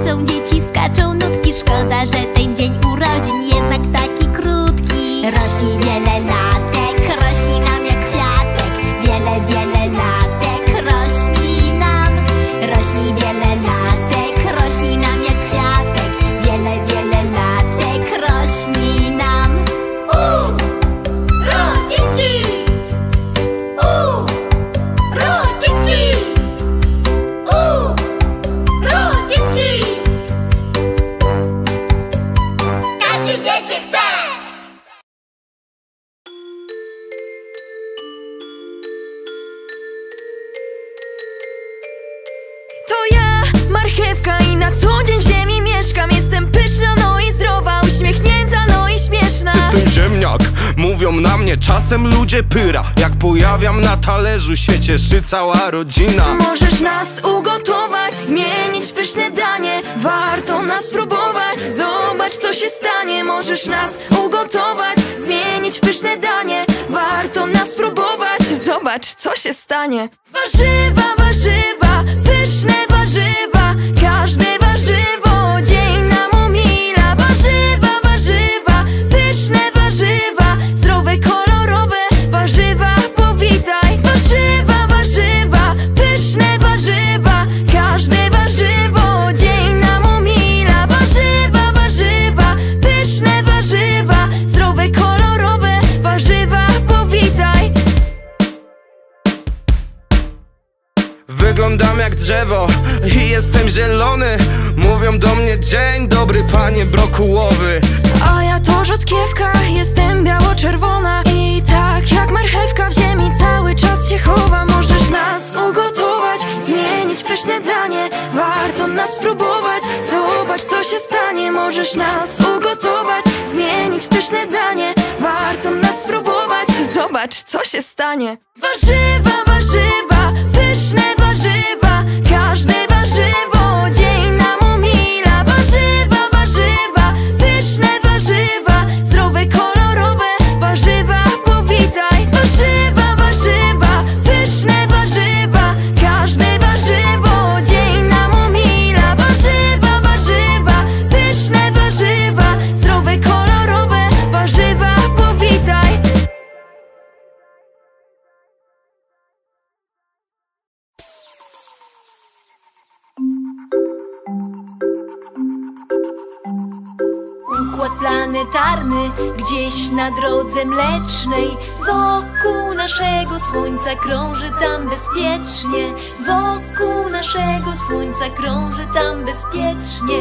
płaczą, dzieci skaczą, nutki. Szkoda, że ten dzień urodzin jednak taki krótki. Rośli wiele latek, rośli nam jak kwiatek. Wiele, wiele latek rośli nam. Rośli wiele latek, rośli nam jak kwiatek. Wiele, wiele latek rośli nam. Rodzinki! Rodzinki! Rodzinki! Każdy wie, się chce! To ja, marchewka, i na co dzień w ziemi mieszkam. Jestem pyszna, no i zdrowa, uśmiechnięta, no i śmieszna. Jestem ziemniak, mówią na mnie czasem ludzie pyra. Jak pojawiam na talerzu, się cieszy cała rodzina. Możesz nas ugotować, zmienić pyszne danie. Warto nas spróbować, zobacz co się stanie. Możesz nas ugotować, zmienić pyszne danie. Warto nas spróbować, zobacz co się stanie. Warzywa, warzywa, pyszne warzywa. Każde warzywo dzień nam umila. Warzywa, warzywa, pyszne warzywa. Zdrowe, kolorowe warzywa powitaj. Warzywa, warzywa, pyszne warzywa. Każde warzywo dzień nam umila. Warzywa, warzywa, pyszne warzywa. Zdrowe, kolorowe warzywa powitaj. Wyglądam jak drzewo i jestem zielony. Mówią do mnie dzień dobry, panie brokułowy. A ja to rzodkiewka, jestem biało-czerwona. I tak jak marchewka w ziemi cały czas się chowa. Możesz nas ugotować, zmienić pyszne danie. Warto nas spróbować, zobacz co się stanie. Możesz nas ugotować, zmienić pyszne danie. Warto nas spróbować, zobacz co się stanie. Warzywa, warzywa, pyszne warzywa. Każde warzywo dzień nam umila. Warzywa, warzywa, pyszne warzywa. Zdrowe, kolorowe warzywa powitaj. Warzywa, warzywa, pyszne warzywa. Każde warzywo dzień nam umila. Warzywa, warzywa, pyszne warzywa. Zdrowe, kolorowe warzywa powitaj. Układ planetarny gdzieś na drodze mlecznej. Wokół naszego słońca krąży tam bezpiecznie. Wokół naszego słońca krąży tam bezpiecznie.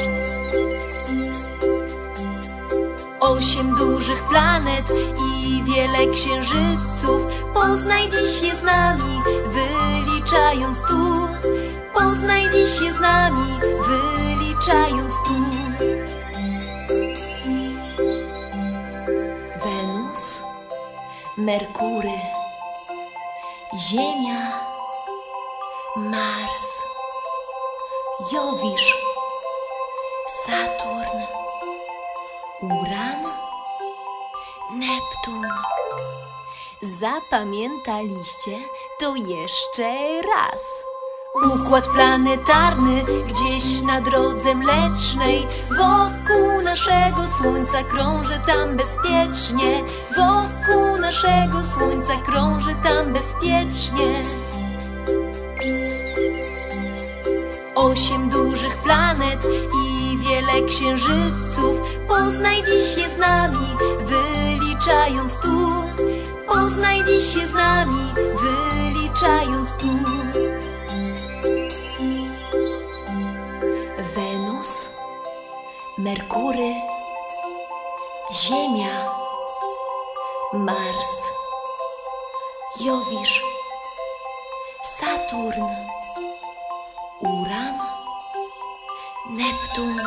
8 dużych planet i wiele księżyców. Poznaj dziś je z nami, wyliczając tu. Poznaj dziś je z nami, wyliczając tu. Wenus, Merkury, Ziemia, Mars, Jowisz, Saturn, Uran, Neptun. Zapamiętaliście to jeszcze raz. Układ planetarny gdzieś na drodze mlecznej. Wokół naszego słońca krąży tam bezpiecznie. Wokół naszego słońca krąży tam bezpiecznie. 8 dużych planet i wiele księżyców. Poznaj dziś je z nami, wyliczając tu. Poznaj dziś je z nami, wyliczając tu. Wenus, Merkury, Ziemia, Mars, Jowisz, Saturn, Uran, Neptun.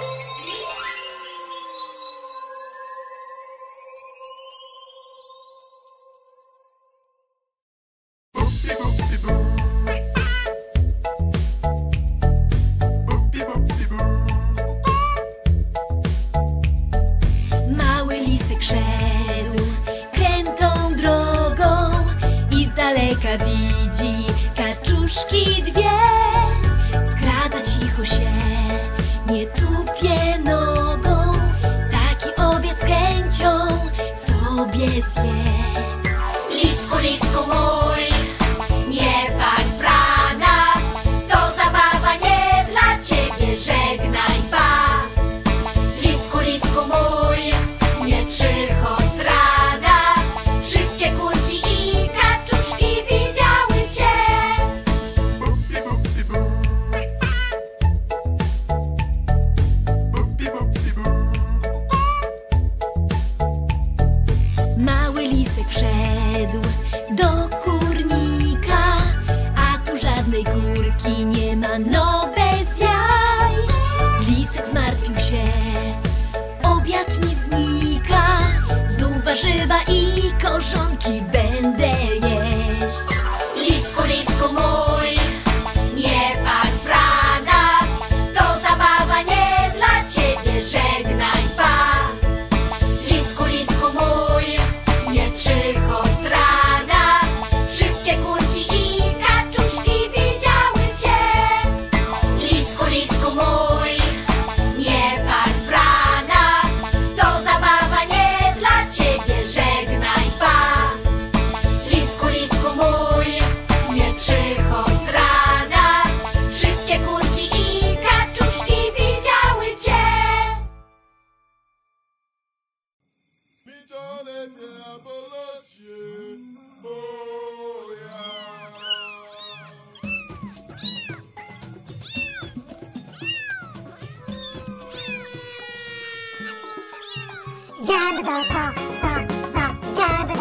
Mały lisek szedł krętą drogą i z daleka widzi kaczuszki dwie. Skrada cicho się Idziemy do zoo, zoo, zoo. Idziemy